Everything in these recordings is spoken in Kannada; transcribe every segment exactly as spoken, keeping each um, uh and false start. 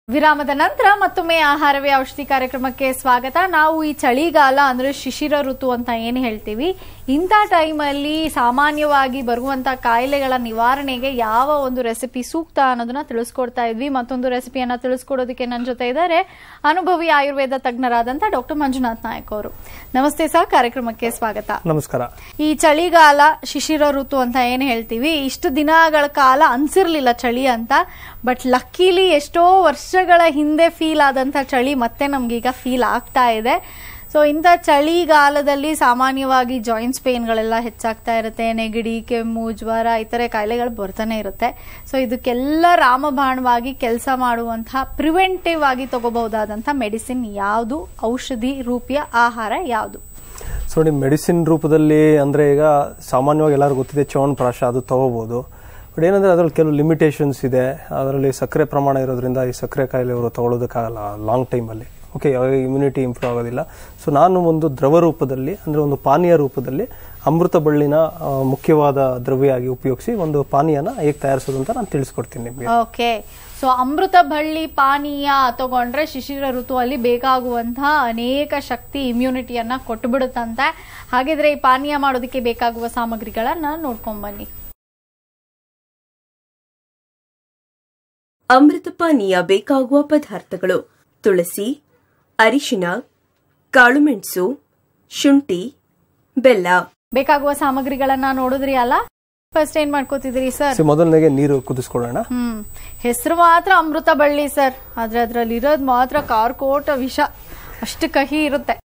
ವಿರಾಮದ ನಂತರ ಮತ್ತೊಮ್ಮೆ ಆಹಾರವೇ ಔಷಧಿ ಕಾರ್ಯಕ್ರಮಕ್ಕೆ ಸ್ವಾಗತ. ನಾವು ಈ ಚಳಿಗಾಲ ಅಂದ್ರೆ ಶಿಶಿರ ಋತು ಅಂತ ಏನು ಹೇಳ್ತೀವಿ, ಇಂಥ ಟೈಮಲ್ಲಿ ಸಾಮಾನ್ಯವಾಗಿ ಬರುವಂತ ಕಾಯಿಲೆಗಳ ನಿವಾರಣೆಗೆ ಯಾವ ಒಂದು ರೆಸಿಪಿ ಸೂಕ್ತ ಅನ್ನೋದನ್ನ ತಿಳಿಸ್ಕೊಡ್ತಾ ಇದ್ವಿ. ಮತ್ತೊಂದು ರೆಸಿಪಿಯನ್ನ ತಿಳಿಸ್ಕೊಡೋದಕ್ಕೆ ನನ್ನ ಜೊತೆ ಇದ್ದಾರೆ ಅನುಭವಿ ಆಯುರ್ವೇದ ತಜ್ಞರಾದಂತ ಡಾಕ್ಟರ್ ಮಂಜುನಾಥ್ ನಾಯಕ್ ಅವರು. ನಮಸ್ತೆ ಸರ್, ಕಾರ್ಯಕ್ರಮಕ್ಕೆ ಸ್ವಾಗತ. ನಮಸ್ಕಾರ. ಈ ಚಳಿಗಾಲ ಶಿಶಿರ ಋತು ಅಂತ ಏನು ಹೇಳ್ತೀವಿ, ಇಷ್ಟು ದಿನಗಳ ಕಾಲ ಅನ್ಸಿರ್ಲಿಲ್ಲ ಚಳಿ ಅಂತ, ಬಟ್ ಲಕ್ಕಿಲಿ ಎಷ್ಟೋ ವರ್ಷಗಳ ಹಿಂದೆ ಫೀಲ್ ಆದಂತ ಚಳಿ ಮತ್ತೆ ನಮ್ಗೀಗ ಫೀಲ್ ಆಗ್ತಾ ಇದೆ. ಸೊ ಇಂಥ ಚಳಿಗಾಲದಲ್ಲಿ ಸಾಮಾನ್ಯವಾಗಿ ಜಾಯಿಂಟ್ಸ್ ಪೇನ್ಗಳೆಲ್ಲ ಹೆಚ್ಚಾಗ್ತಾ ಇರುತ್ತೆ, ನೆಗಡಿ, ಕೆಮ್ಮು, ಜ್ವರ ಈ ತರ ಕಾಯಿಲೆಗಳು ಬರ್ತಾನೆ ಇರುತ್ತೆ. ಸೊ ಇದಕ್ಕೆಲ್ಲ ರಾಮಬಾಣವಾಗಿ ಕೆಲಸ ಮಾಡುವಂತಹ ಪ್ರಿವೆಂಟಿವ್ ಆಗಿ ತಗೋಬಹುದಾದಂತಹ ಮೆಡಿಸಿನ್ ಯಾವುದು, ಔಷಧಿ ರೂಪಿಯ ಆಹಾರ ಯಾವುದು? ಸೊ ನಿಮ್ಮ ಮೆಡಿಸಿನ್ ರೂಪದಲ್ಲಿ ಅಂದ್ರೆ ಈಗ ಸಾಮಾನ್ಯವಾಗಿ ಎಲ್ಲರಿಗೂ ಗೊತ್ತಿದೆ ಚ್ಯವನಪ್ರಾಶ, ಅದು ತಗೋಬಹುದು. ಬಟ್ ಏನಂದ್ರೆ ಅದ್ರಲ್ಲಿ ಕೆಲವು ಲಿಮಿಟೇಷನ್ಸ್ ಇದೆ. ಅದರಲ್ಲಿ ಸಕ್ಕರೆ ಪ್ರಮಾಣ ಇರೋದ್ರಿಂದ ಈ ಸಕ್ಕರೆ ಕಾಯಿಲೆ ಅವರು ತಗೊಳ್ಳೋದಕ್ಕಾಗಲ್ಲ ಲಾಂಗ್ ಟೈಮಲ್ಲಿ. ಓಕೆ, ಇಮ್ಯುನಿಟಿ ಇಂಪ್ರೂವ್ ಆಗೋದಿಲ್ಲ. ಸೊ ನಾನು ಒಂದು ದ್ರವ ರೂಪದಲ್ಲಿ ಅಂದ್ರೆ ಒಂದು ಪಾನೀಯ ರೂಪದಲ್ಲಿ ಅಮೃತ ಬಳ್ಳಿನ ಮುಖ್ಯವಾದ ದ್ರವ್ಯ ಆಗಿ ಉಪಯೋಗಿಸಿ ಒಂದು ಪಾನೀಯನ ಹೇಗೆ ತಯಾರಿಸೋದು ಅಂತ ನಾನು ತಿಳಿಸ್ಕೊಡ್ತೀನಿ ನಿಮಗೆ. ಓಕೆ, ಸೊ ಅಮೃತ ಬಳ್ಳಿ ಪಾನೀಯ ತಗೊಂಡ್ರೆ ಶಿಶಿರ ಋತುವಲ್ಲಿ ಬೇಕಾಗುವಂತಹ ಅನೇಕ ಶಕ್ತಿ ಇಮ್ಯುನಿಟಿಯನ್ನ ಕೊಟ್ಟು ಬಿಡುತ್ತಂತೆ. ಹಾಗಿದ್ರೆ ಈ ಪಾನೀಯ ಮಾಡೋದಕ್ಕೆ ಬೇಕಾಗುವ ಸಾಮಗ್ರಿಗಳನ್ನ ನೋಡ್ಕೊಂಡ್ ಬನ್ನಿ. ಅಮೃತ ಪಾನೀಯ ಬೇಕಾಗುವ ಪದಾರ್ಥಗಳು: ತುಳಸಿ, ಅರಿಶಿನ, ಕಾಳುಮೆಣಸು, ಶುಂಠಿ, ಬೆಲ್ಲ. ಬೇಕಾಗುವ ಸಾಮಗ್ರಿಗಳನ್ನ ನೋಡಿದ್ರಿ ಅಲ್ಲ? ಫಸ್ಟ್ ಏನ್ ಮಾಡ್ಕೋತಿದ್ರಿ ಸರ್? ಮೊದಲನೇಗೆ ನೀರು ಕುದಿಸ್ಕೊಳ್ಳೋಣ. ಹ್ಮ್ ಹೆಸರು ಮಾತ್ರ ಅಮೃತ ಬಳ್ಳಿ ಸರ್, ಆದ್ರೆ ಅದ್ರಲ್ಲಿ ಇರೋದ್ ಮಾತ್ರ ಕಾರ್ಕೋಟ ವಿಷ, ಅಷ್ಟು ಕಹಿ ಇರುತ್ತೆ.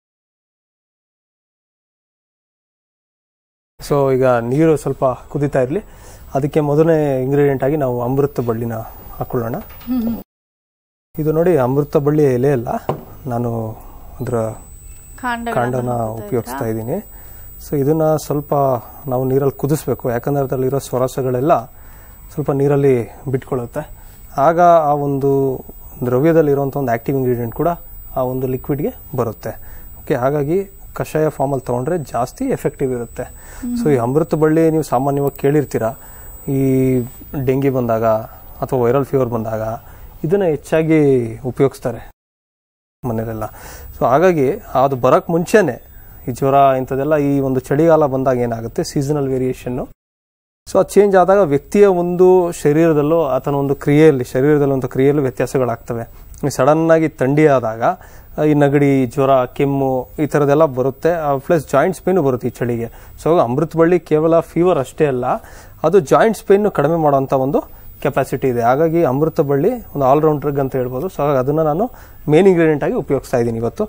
ಸೊ ಈಗ ನೀರು ಸ್ವಲ್ಪ ಕುದಿತಾ ಇರ್ಲಿ. ಅದಕ್ಕೆ ಮೊದಲನೇ ಇಂಗ್ರೀಡಿಯೆಂಟ್ ಆಗಿ ನಾವು ಅಮೃತ ಬಳ್ಳಿನ ಹಾಕೊಳ್ಳೋಣ. ಇದು ನೋಡಿ, ಅಮೃತ ಬಳ್ಳಿ ಎಲೆ ಅಲ್ಲ, ನಾನು ಅದರ ಕಾಂಡನ ಉಪಯೋಗಿಸ್ತಾ ಇದ್ದೀನಿ. ಸೊ ಇದನ್ನ ಸ್ವಲ್ಪ ನಾವು ನೀರಲ್ಲಿ ಕುದಿಸ್ಬೇಕು, ಯಾಕಂದ್ರೆ ಅದರಲ್ಲಿರೋ ಸ್ವರಸಗಳೆಲ್ಲ ಸ್ವಲ್ಪ ನೀರಲ್ಲಿ ಬಿಟ್ಕೊಳ್ಳುತ್ತೆ. ಆಗ ಆ ಒಂದು ದ್ರವ್ಯದಲ್ಲಿರುವಂಥ ಒಂದು ಆಕ್ಟಿವ್ ಇಂಗ್ರೀಡಿಯೆಂಟ್ ಕೂಡ ಆ ಒಂದು ಲಿಕ್ವಿಡ್ಗೆ ಬರುತ್ತೆ. ಓಕೆ, ಹಾಗಾಗಿ ಕಷಾಯ ಫಾರ್ಮಲ್ಲಿ ತಗೊಂಡ್ರೆ ಜಾಸ್ತಿ ಎಫೆಕ್ಟಿವ್ ಇರುತ್ತೆ. ಸೊ ಈ ಅಮೃತ ಬಳ್ಳಿ ನೀವು ಸಾಮಾನ್ಯವಾಗಿ ಕೇಳಿರ್ತೀರಾ, ಈ ಡೆಂಗಿ ಬಂದಾಗ ಅಥವಾ ವೈರಲ್ ಫೀವರ್ ಬಂದಾಗ ಇದನ್ನ ಹೆಚ್ಚಾಗಿ ಉಪಯೋಗಿಸ್ತಾರೆ ಮನೆಯಲ್ಲೆಲ್ಲ. ಸೊ ಹಾಗಾಗಿ ಅದು ಬರಕ್ ಮುಂಚೆನೆ ಈ ಜ್ವರ ಇಂಥದ್ದೆಲ್ಲ ಈ ಒಂದು ಚಳಿಗಾಲ ಬಂದಾಗ ಏನಾಗುತ್ತೆ, ಸೀಸನಲ್ ವೇರಿಯೇಷನ್ನು. ಸೊ ಅದು ಚೇಂಜ್ ಆದಾಗ ವ್ಯಕ್ತಿಯ ಒಂದು ಶರೀರದಲ್ಲೂ ಆತನ ಒಂದು ಕ್ರಿಯೆಯಲ್ಲಿ ಶರೀರದಲ್ಲಿ ಒಂದು ಕ್ರಿಯೆಯಲ್ಲೂ ವ್ಯತ್ಯಾಸಗಳಾಗ್ತವೆ. ಸಡನ್ ಆಗಿ ಥಂಡಿ ಆದಾಗ ಈ ನೆಗಡಿ, ಜ್ವರ, ಕೆಮ್ಮು ಈ ಥರದ್ದೆಲ್ಲ ಬರುತ್ತೆ. ಪ್ಲಸ್ ಜಾಯಿಂಟ್ಸ್ ಪೇನು ಬರುತ್ತೆ ಈ ಚಳಿಗೆ. ಸೊ ಅಮೃತ ಬಳ್ಳಿ ಕೇವಲ ಫೀವರ್ ಅಷ್ಟೇ ಅಲ್ಲ, ಅದು ಜಾಯಿಂಟ್ಸ್ ಪೇನ್ ಕಡಿಮೆ ಮಾಡುವಂಥ ಒಂದು ಕೆಪಾಸಿಟಿ ಇದೆ. ಹಾಗಾಗಿ ಅಮೃತ ಬಳ್ಳಿ ಒಂದು ಆಲ್ರೌಂಡ್ ಡ್ರಗ್ ಅಂತ ಹೇಳ್ಬೋದು. ಸೊ ಹಾಗಾಗಿ ಅದನ್ನ ನಾನು ಮೇನ್ ಇಂಗ್ರೀಡಿಯೆಂಟ್ ಆಗಿ ಉಪಯೋಗಿಸ್ತಾ ಇದ್ದೀನಿ ಇವತ್ತು.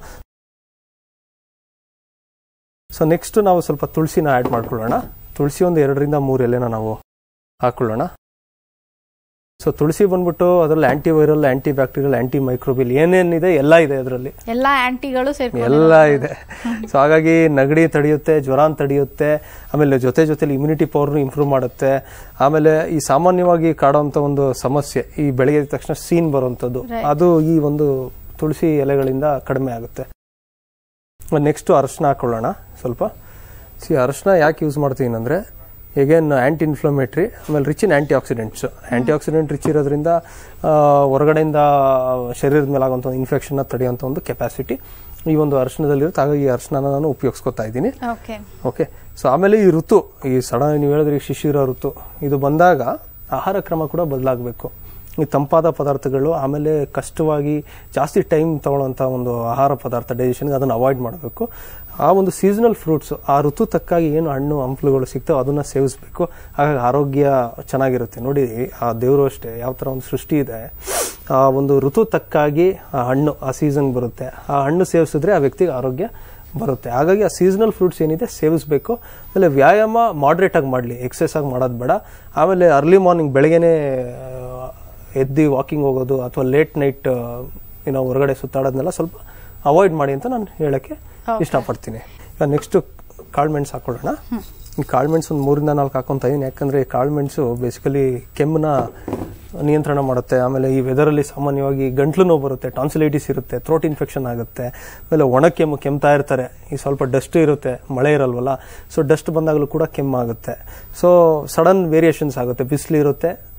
ಸೊ ನೆಕ್ಸ್ಟ್ ನಾವು ಸ್ವಲ್ಪ ತುಳಸಿನ ಆ್ಯಡ್ ಮಾಡ್ಕೊಳ್ಳೋಣ. ತುಳಸಿ ಒಂದು ಎರಡರಿಂದ ಮೂರು ಎಲೆನ ನಾವು ಹಾಕೊಳ್ಳೋಣ. ಸೊ ತುಳಸಿ ಬಂದ್ಬಿಟ್ಟು ಅದರಲ್ಲಿ anti viral, anti bacterial, anti microbial ಏನೇನಿದೆ ಎಲ್ಲ ಇದೆ ಅದರಲ್ಲಿ, ಎಲ್ಲ ಆಂಟಿಗಳು ಎಲ್ಲ ಇದೆ. ಸೊ ಹಾಗಾಗಿ ನೆಗಡಿ ತಡೆಯುತ್ತೆ, ಜ್ವರ ತಡೆಯುತ್ತೆ, ಆಮೇಲೆ ಜೊತೆ ಜೊತೆಲಿ ಇಮ್ಯುನಿಟಿ ಪವರ್ನು ಇಂಪ್ರೂವ್ ಮಾಡುತ್ತೆ. ಆಮೇಲೆ ಈ ಸಾಮಾನ್ಯವಾಗಿ ಕಾಡುವಂತ ಒಂದು ಸಮಸ್ಯೆ, ಈ ಬೆಳಗ್ಗೆ ತಕ್ಷಣ ಸೀನ್ ಬರುವಂತದ್ದು, ಅದು ಈ ಒಂದು ತುಳಸಿ ಎಲೆಗಳಿಂದ ಕಡಿಮೆ ಆಗುತ್ತೆ. ನೆಕ್ಸ್ಟ್ ಅರಶಿನ ಹಾಕೊಳ್ಳೋಣ ಸ್ವಲ್ಪ. ಸಿ ಅರಶಿನ ಯಾಕೆ ಯೂಸ್ ಮಾಡ್ತೀನಿ ಅಂದ್ರೆ, ಹೇಗೇನ್ ಆಂಟಿ ಇನ್ಫ್ಲಮೇಟ್ರಿ, ಆಮೇಲೆ rich in anti oxidants. Anti oxidant rich ಇರೋದ್ರಿಂದ ಹೊರಗಡೆಯಿಂದ ಶರೀರದ ಮೇಲೆ ಆಗುವಂಥ ಇನ್ಫೆಕ್ಷನ್ ತಡೆಯುವಂಥ ಒಂದು ಕೆಪಾಸಿಟಿ ಈ ಒಂದು ಅರಿಶಿನದಲ್ಲಿರುತ್ತೆ. ಹಾಗಾಗಿ ಈ ಅರಿಶಿನ ನಾನು ಉಪಯೋಗಿಸ್ಕೊತಾ ಇದ್ದೀನಿ. ಓಕೆ, ಸೊ ಆಮೇಲೆ ಈ ಋತು, ಈ ಸಡನ್ ನೀವು ಹೇಳಿದ್ರೆ ಈ ಶಿಶಿರ ಋತು ಇದು ಬಂದಾಗ ಆಹಾರ ಕ್ರಮ ಕೂಡ ಬದಲಾಗಬೇಕು. ಈ ತಂಪಾದ ಪದಾರ್ಥಗಳು, ಆಮೇಲೆ ಕಷ್ಟವಾಗಿ ಜಾಸ್ತಿ ಟೈಮ್ ತಗೊಳ್ಳುವಂಥ ಒಂದು ಆಹಾರ ಪದಾರ್ಥ ಡೈಜೆಷನ್ಗೆ ಅದನ್ನು ಅವಾಯ್ಡ್ ಮಾಡಬೇಕು. ಆ ಒಂದು ಸೀಸನಲ್ ಫ್ರೂಟ್ಸ್, ಆ ಋತು ತಕ್ಕಾಗಿ ಏನು ಹಣ್ಣು ಹಂಪಲುಗಳು ಸಿಗ್ತಾವೆ ಅದನ್ನ ಸೇವಿಸಬೇಕು. ಹಾಗಾಗಿ ಆರೋಗ್ಯ ಚೆನ್ನಾಗಿರುತ್ತೆ. ನೋಡಿ, ಆ ದೇವರು ಅಷ್ಟೇ ಯಾವ ಥರ ಒಂದು ಸೃಷ್ಟಿ ಇದೆ, ಆ ಒಂದು ಋತು ತಕ್ಕಾಗಿ ಆ ಹಣ್ಣು ಆ ಸೀಸನ್ ಬರುತ್ತೆ, ಆ ಹಣ್ಣು ಸೇವಿಸಿದ್ರೆ ಆ ವ್ಯಕ್ತಿಗೆ ಆರೋಗ್ಯ ಬರುತ್ತೆ. ಹಾಗಾಗಿ ಆ ಸೀಸನಲ್ ಫ್ರೂಟ್ಸ್ ಏನಿದೆ ಸೇವಿಸಬೇಕು. ಆಮೇಲೆ ವ್ಯಾಯಾಮ ಮಾಡ್ರೇಟ್ ಆಗಿ ಮಾಡಲಿ, ಎಕ್ಸಸೈಸ್ ಆಗಿ ಮಾಡೋದು ಬೇಡ. ಆಮೇಲೆ ಅರ್ಲಿ ಮಾರ್ನಿಂಗ್ ಬೆಳಗ್ಗೆನೆ ಎದ್ದು ವಾಕಿಂಗ್ ಹೋಗೋದು ಅಥವಾ ಲೇಟ್ ನೈಟ್ ಏನೋ ಹೊರಗಡೆ ಸುತ್ತಾಡೋದನ್ನೆಲ್ಲ ಸ್ವಲ್ಪ ಅವಾಯ್ಡ್ ಮಾಡಿ ಅಂತ ನಾನು ಹೇಳಕ್ಕೆ ಇಷ್ಟಪಡ್ತೀನಿ. ಈಗ ನೆಕ್ಸ್ಟ್ ಕಾಳುಮೆಣಸು ಹಾಕೊಳ್ಳೋಣ. ಈ ಕಾಳುಮೆಣಸು ಒಂದು ಮೂರಿಂದ ನಾಲ್ಕು ಹಾಕೊಂತ ಇದೀನಿ, ಯಾಕಂದ್ರೆ ಕಾಳುಮೆಣಸು ಬೇಸಿಕಲಿ ಕೆಮ್ಮನ್ನ ನಿಯಂತ್ರಣ ಮಾಡುತ್ತೆ. ಆಮೇಲೆ ಈ ವೆದರಲ್ಲಿ ಸಾಮಾನ್ಯವಾಗಿ ಗಂಟ್ಲು ನೋವು ಬರುತ್ತೆ, ಟಾನ್ಸಿಲೈಟಿಸ್ ಇರುತ್ತೆ, ಥ್ರೋಟ್ ಇನ್ಫೆಕ್ಷನ್ ಆಗುತ್ತೆ. ಆಮೇಲೆ ಒಣ ಕೆಮ್ಮು ಕೆಮ್ತಾ ಇರ್ತಾರೆ, ಈ ಸ್ವಲ್ಪ ಡಸ್ಟ್ ಇರುತ್ತೆ, ಮಳೆ ಇರಲ್ವಲ್ಲ, ಸೊ ಡಸ್ಟ್ ಬಂದಾಗಲೂ ಕೂಡ ಕೆಮ್ಮಾಗುತ್ತೆ. ಸೊ ಸಡನ್ ವೇರಿಯೇಷನ್ಸ್ ಆಗುತ್ತೆ, ಬಿಸಿಲು ಇರುತ್ತೆ,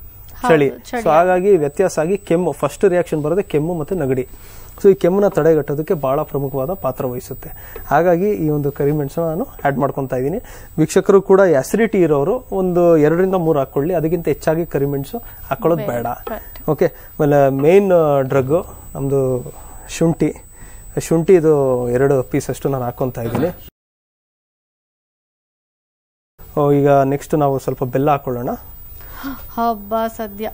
ಚಳಿ. ಸೊ ಹಾಗಾಗಿ ವ್ಯತ್ಯಾಸ ಆಗಿ ಕೆಮ್ಮು ಫಸ್ಟ್ ರಿಯಾಕ್ಷನ್ ಬರೋದೇ ಕೆಮ್ಮು ಮತ್ತೆ ನೆಗಡಿ. ಸೊ ಈ ಕೆಮ್ಮನ್ನ ತಡೆಗಟ್ಟೋದಕ್ಕೆ ಬಹಳ ಪ್ರಮುಖವಾದ ಪಾತ್ರ ವಹಿಸುತ್ತೆ. ಹಾಗಾಗಿ ಈ ಒಂದು ಕರಿಮೆಣಸು ನಾನು ಆಡ್ ಮಾಡ್ಕೊತಾ ಇದ್ದೀನಿ. ವೀಕ್ಷಕರು ಕೂಡ ಆಸಿಡಿಟಿ ಇರೋರು ಒಂದು ಎರಡರಿಂದ ಮೂರು ಹಾಕೊಳ್ಳಿ, ಅದಕ್ಕಿಂತ ಹೆಚ್ಚಾಗಿ ಕರಿಮೆಣಸು ಹಾಕೊಳ್ಳೋದು ಬೇಡ. ಓಕೆ. ಆಮೇಲೆ ಮೇನ್ ಡ್ರಗ್ ನಮ್ದು ಶುಂಠಿ. ಶುಂಠಿ ಇದು ಎರಡು ಪೀಸ್ ಅಷ್ಟು ನಾನು ಹಾಕೊಂತಾ ಇದ್ದೀನಿ. ಈಗ ನೆಕ್ಸ್ಟ್ ನಾವು ಸ್ವಲ್ಪ ಬೆಲ್ಲ ಹಾಕೊಳ್ಳೋಣ. ಹಬ್ಬ ಸದ್ಯ.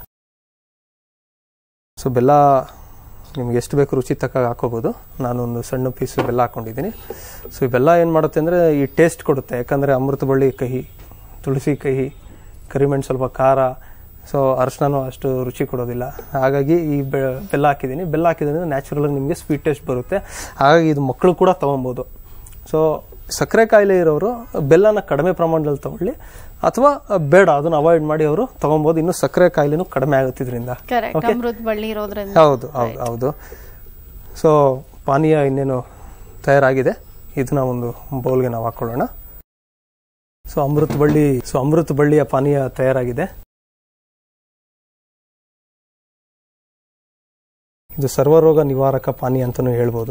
ಸೊ ಬೆಲ್ಲ ನಿಮ್ಗೆ ಎಷ್ಟು ಬೇಕು ರುಚಿ ತಕ್ಕಾಗ ಹಾಕೋಬಹುದು. ನಾನೊಂದು ಸಣ್ಣ ಪೀಸ್ ಬೆಲ್ಲ ಹಾಕೊಂಡಿದ್ದೀನಿ. ಸೊ ಈ ಬೆಲ್ಲ ಏನು ಮಾಡುತ್ತೆ ಅಂದರೆ ಈ ಟೇಸ್ಟ್ ಕೊಡುತ್ತೆ. ಯಾಕಂದರೆ ಅಮೃತ ಬಳ್ಳಿ ಕಹಿ, ತುಳಸಿ ಕಹಿ, ಕರಿಮೆಣಸು ಸ್ವಲ್ಪ ಖಾರ, ಸೊ ಅರಶಿನೂ ಅಷ್ಟು ರುಚಿ ಕೊಡೋದಿಲ್ಲ. ಹಾಗಾಗಿ ಈ ಬೆಲ್ಲ ಹಾಕಿದ್ದೀನಿ. ಬೆಲ್ಲ ಹಾಕಿದ್ರೆ ನ್ಯಾಚುರಲ್ ಆಗಿ ನಿಮಗೆ ಸ್ವೀಟ್ ಟೇಸ್ಟ್ ಬರುತ್ತೆ. ಹಾಗಾಗಿ ಇದು ಮಕ್ಕಳು ಕೂಡ ತಗೊಬೋದು. ಸೊ ಸಕ್ಕರೆ ಕಾಯಿಲೆ ಇರೋರು ಬೆಲ್ಲನ ಕಡಿಮೆ ಪ್ರಮಾಣದಲ್ಲಿ ತಗೊಳ್ಳಿ, ಅಥವಾ ಬೇಡ ಅದನ್ನ ಅವಾಯ್ಡ್ ಮಾಡಿ ಅವರು ತಗೊಬಹುದು. ಇನ್ನು ಸಕ್ಕರೆ ಕಾಯಿಲೆನೂ ಕಡಿಮೆ ಆಗುತ್ತೆ ಇದರಿಂದ. ಹೌದು ಹೌದು. ಸೊ ಪಾನೀಯ ಇನ್ನೇನು ತಯಾರಾಗಿದೆ. ಇದನ್ನ ಒಂದು ಬೌಲ್ಗೆ ನಾವು ಹಾಕೊಳ್ಳೋಣ. ಸೊ ಅಮೃತ ಬಳ್ಳಿ ಸೊ ಅಮೃತ ಬಳ್ಳಿಯ ಪಾನೀಯ ತಯಾರಾಗಿದೆ. ಇದು ಸರ್ವರೋಗ ನಿವಾರಕ ಪಾನೀಯ ಅಂತಾನೂ ಹೇಳ್ಬೋದು.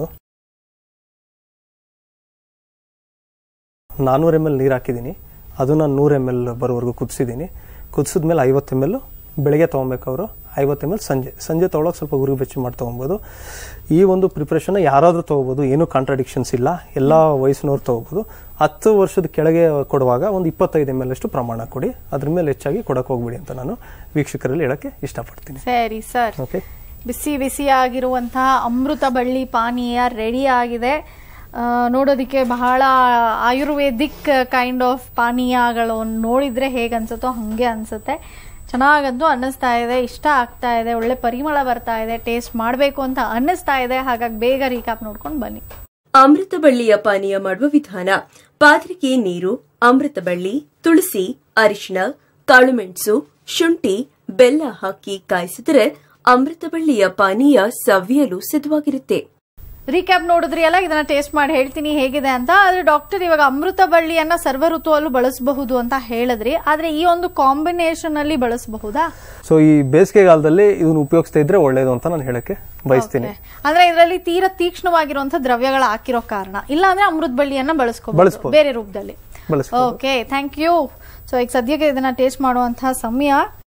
ನಾನ್ನೂರು ಎಮ್ ಎಲ್ ನೀರು ಹಾಕಿದ್ದೀನಿ. ಅದನ್ನ ನೂರು ಎಮ್ ಎಲ್ ಬರೋವರೆಗೂ ಕುದಿಸಿದ್ದೀನಿ. ಕುದಿಸಿದ್ಮೇಲೆ ಐವತ್ತು ಎಮ್ ಎಲ್ ಬೆಳಗ್ಗೆ ತೊಗೊಬೇಕು ಅವರು, ಐವತ್ತು ಎಮ್ ಎಲ್ ಸಂಜೆ ಸಂಜೆ ತೊಗೊಳಕ್ಕೆ ಸ್ವಲ್ಪ ಉರುಗು ಬೆಚ್ಚಿ ಮಾಡಿ ತೊಗೊಬೋದು. ಈ ಒಂದು ಪ್ರಿಪ್ರೇಷನ್ ಯಾರಾದರೂ ತೊಗೋಬೋದು, ಏನೂ ಕಾಂಟ್ರಾಡಿಕ್ಷನ್ಸ್ ಇಲ್ಲ. ಎಲ್ಲ ವಯಸ್ಸಿನವ್ರು ತೊಗೋಬೋದು. ಹತ್ತು ವರ್ಷದ ಕೆಳಗೆ ಕೊಡುವಾಗ ಒಂದು ಇಪ್ಪತ್ತೈದು ಎಮ್ ಎಲ್ ಅಷ್ಟು ಪ್ರಮಾಣ ಕೊಡಿ. ಅದ್ರ ಮೇಲೆ ಹೆಚ್ಚಾಗಿ ಕೊಡಕ್ಕೆ ಹೋಗ್ಬಿಡಿ ಅಂತ ನಾನು ವೀಕ್ಷಕರಲ್ಲಿ ಹೇಳಕ್ಕೆ ಇಷ್ಟಪಡ್ತೀನಿ. ಸರಿ ಸರ್. ಓಕೆ. ಬಿಸಿ ಬಿಸಿಯಾಗಿರುವಂತಹ ಅಮೃತ ಬಳ್ಳಿ ಪಾನೀಯ ರೆಡಿ ಆಗಿದೆ. ನೋಡೋದಕ್ಕೆ ಬಹಳ ಆಯುರ್ವೇದಿಕ್ ಕೈಂಡ್ ಆಫ್ ಪಾನೀಯಗಳು ನೋಡಿದ್ರೆ ಹೇಗೆ ಅನ್ಸುತ್ತೋ ಹಾಗೆ ಅನ್ಸುತ್ತೆ. ಚೆನ್ನಾಗಂತೂ ಅನ್ನಿಸ್ತಾ ಇದೆ, ಇಷ್ಟ ಆಗ್ತಾ ಇದೆ, ಒಳ್ಳೆ ಪರಿಮಳ ಬರ್ತಾ ಇದೆ, ಟೇಸ್ಟ್ ಮಾಡಬೇಕು ಅಂತ ಅನ್ನಿಸ್ತಾ ಇದೆ. ಹಾಗಾಗಿ ಬೇಗ ರೀಕ್ಯಾಪ್ ನೋಡ್ಕೊಂಡು ಬನ್ನಿ. ಅಮೃತ ಬಳ್ಳಿಯ ಪಾನೀಯ ಮಾಡುವ ವಿಧಾನ: ಪಾತ್ರೆಗೆ ನೀರು, ಅಮೃತ ಬಳ್ಳಿ, ತುಳಸಿ, ಅರಿಶಿಣ, ಕಾಳುಮೆಣಸು, ಶುಂಠಿ, ಬೆಲ್ಲ ಹಾಕಿ ಕಾಯಿಸಿದರೆ ಅಮೃತ ಬಳ್ಳಿಯ ಪಾನೀಯ ಸವಿಯಲು ಸಿದ್ಧವಾಗಿರುತ್ತೆ. ರೀಕ್ಯಾಪ್ ನೋಡಿದ್ರಿ ಅಲ್ಲ, ಇದನ್ನ ಟೇಸ್ಟ್ ಮಾಡಿ ಹೇಳ್ತೀನಿ ಹೇಗಿದೆ ಅಂತ. ಆದ್ರೆ ಡಾಕ್ಟರ್ ಇವಾಗ ಅಮೃತ ಬಳ್ಳಿಯನ್ನ ಸರ್ವ ಋತುವಲ್ಲೂ ಬಳಸಬಹುದು ಅಂತ ಹೇಳಿದ್ರಿ, ಆದ್ರೆ ಈ ಒಂದು ಕಾಂಬಿನೇಷನ್ ಅಲ್ಲಿ ಬಳಸಬಹುದಾ? ಸೊ ಈ ಬೇಸಿಗೆಗಾಲದಲ್ಲಿ ಇದನ್ನ ಉಪಯೋಗಿಸ್ತಾ ಇದ್ರೆ ಒಳ್ಳೇದು ಅಂತ ನಾನು ಹೇಳಕ್ಕೆ ಬಯಸ್ತೀನಿ. ಅಂದ್ರೆ ಇದರಲ್ಲಿ ತೀರಾ ತೀಕ್ಷ್ಣವಾಗಿರುವಂತಹ ದ್ರವ್ಯಗಳು ಹಾಕಿರೋ ಕಾರಣ. ಇಲ್ಲ ಅಂದ್ರೆ ಅಮೃತ ಬಳ್ಳಿಯನ್ನ ಬಳಸ್ಕೋಬಹುದು ಬೇರೆ ರೂಪದಲ್ಲಿ. Okay, thank you. ಸೊ ಈಗ ಸದ್ಯಕ್ಕೆ ಇದನ್ನ ಟೇಸ್ಟ್ ಮಾಡುವಂತಹ ಸಮಯ.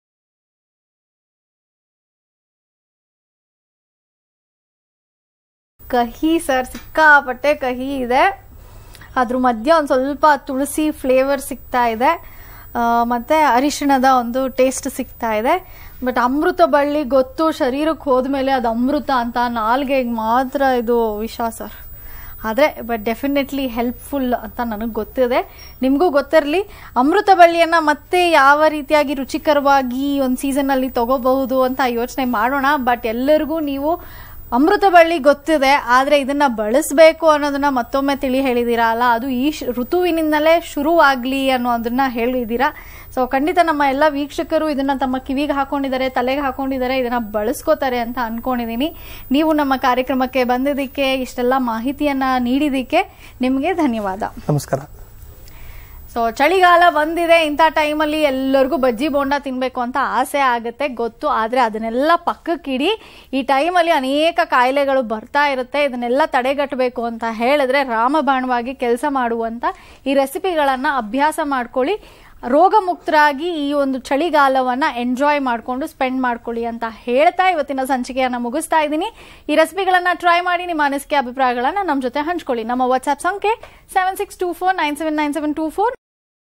ಕಹಿ ಸರ್, ಸಿಕ್ಕಾಪಟ್ಟೆ ಕಹಿ ಇದೆ. ಅದ್ರ ಮಧ್ಯ ಒಂದು ಸ್ವಲ್ಪ ತುಳಸಿ ಫ್ಲೇವರ್ ಸಿಗ್ತಾ ಇದೆ, ಮತ್ತೆ ಅರಿಶಿಣದ ಒಂದು ಟೇಸ್ಟ್ ಸಿಗ್ತಾ ಇದೆ. ಬಟ್ ಅಮೃತ ಬಳ್ಳಿ ಗೊತ್ತು, ಶರೀರಕ್ಕೆ ಹೋದ್ಮೇಲೆ ಅದು ಅಮೃತ ಅಂತ, ನಾಲ್ಗೆಗೆ ಮಾತ್ರ ಇದು ವಿಷ ಸರ್. ಆದರೆ ಬಟ್ ಡೆಫಿನೆಟ್ಲಿ ಹೆಲ್ಪ್ಫುಲ್ ಅಂತ ನನಗೆ ಗೊತ್ತಿದೆ, ನಿಮಗೂ ಗೊತ್ತಿರಲಿ. ಅಮೃತ ಬಳ್ಳಿಯನ್ನು ಮತ್ತೆ ಯಾವ ರೀತಿಯಾಗಿ ರುಚಿಕರವಾಗಿ ಒಂದು ಸೀಸನಲ್ಲಿ ತಗೋಬಹುದು ಅಂತ ಯೋಚನೆ ಮಾಡೋಣ. ಬಟ್ ಎಲ್ಲರಿಗೂ ನೀವು ಅಮೃತ ಬಳ್ಳಿ ಗೊತ್ತಿದೆ, ಆದರೆ ಇದನ್ನ ಬಳಸಬೇಕು ಅನ್ನೋದನ್ನ ಮತ್ತೊಮ್ಮೆ ತಿಳಿ ಹೇಳಿದೀರಾ ಅಲ್ಲ, ಅದು ಈ ಋತುವಿನಿಂದಲೇ ಶುರುವಾಗ್ಲಿ ಅನ್ನೋದನ್ನ ಹೇಳಿದೀರಾ. ಸೊ ಖಂಡಿತ ನಮ್ಮ ಎಲ್ಲ ವೀಕ್ಷಕರು ಇದನ್ನ ತಮ್ಮ ಕಿವಿಗೆ ಹಾಕೊಂಡಿದ್ದಾರೆ, ತಲೆಗೆ ಹಾಕೊಂಡಿದ್ದಾರೆ, ಇದನ್ನ ಬಳಸ್ಕೋತಾರೆ ಅಂತ ಅನ್ಕೊಂಡಿದೀನಿ. ನೀವು ನಮ್ಮ ಕಾರ್ಯಕ್ರಮಕ್ಕೆ ಬಂದಿದ್ದಕ್ಕೆ, ಇಷ್ಟೆಲ್ಲ ಮಾಹಿತಿಯನ್ನ ನೀಡಿದ್ದಕ್ಕೆ ನಿಮಗೆ ಧನ್ಯವಾದ. ನಮಸ್ಕಾರ. ಸೊ ಚಳಿಗಾಲ ಬಂದಿದೆ, ಇಂಥ ಟೈಮಲ್ಲಿ ಎಲ್ಲರಿಗೂ ಬಜ್ಜಿ ಬೋಂಡ ತಿನ್ಬೇಕು ಅಂತ ಆಸೆ ಆಗುತ್ತೆ ಗೊತ್ತು. ಆದರೆ ಅದನ್ನೆಲ್ಲ ಪಕ್ಕಕ್ಕಿಡಿ. ಈ ಟೈಮಲ್ಲಿ ಅನೇಕ ಕಾಯಿಲೆಗಳು ಬರ್ತಾ ಇರುತ್ತೆ. ಇದನ್ನೆಲ್ಲ ತಡೆಗಟ್ಟಬೇಕು ಅಂತ ಹೇಳಿದ್ರೆ ರಾಮಬಾಣವಾಗಿ ಕೆಲಸ ಮಾಡುವಂತ ಈ ರೆಸಿಪಿಗಳನ್ನ ಅಭ್ಯಾಸ ಮಾಡ್ಕೊಳ್ಳಿ. ರೋಗ ಮುಕ್ತರಾಗಿ ಈ ಒಂದು ಚಳಿಗಾಲವನ್ನ ಎಂಜಾಯ್ ಮಾಡಿಕೊಂಡು ಸ್ಪೆಂಡ್ ಮಾಡ್ಕೊಳ್ಳಿ ಅಂತ ಹೇಳ್ತಾ ಇವತ್ತಿನ ಸಂಚಿಕೆಯನ್ನ ಮುಗಿಸ್ತಾ ಇದ್ದೀನಿ. ಈ ರೆಸಿಪಿಗಳನ್ನ ಟ್ರೈ ಮಾಡಿ ನಿಮ್ಮ ಅನಿಸಿಕೆ ಅಭಿಪ್ರಾಯಗಳನ್ನ ನಮ್ಮ ಜೊತೆ ಹಂಚ್ಕೊಳ್ಳಿ. ನಮ್ಮ ವಾಟ್ಸ್ಆಪ್ ಸಂಖ್ಯೆ seven six two four nine seven nine seven two four.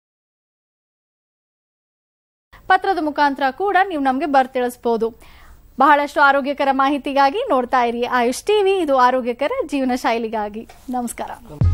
ಪತ್ರದ ಮುಖಾಂತರ ಕೂಡ ನೀವು ನಮಗೆ ಬರ್ತಿಳಿಸಬಹುದು. ಬಹಳಷ್ಟು ಆರೋಗ್ಯಕರ ಮಾಹಿತಿಗಾಗಿ ನೋಡ್ತಾ ಇರಿ ಆಯುಷ್ ಟಿವಿ. ಇದು ಆರೋಗ್ಯಕರ ಜೀವನ ಶೈಲಿಗಾಗಿ. ನಮಸ್ಕಾರ.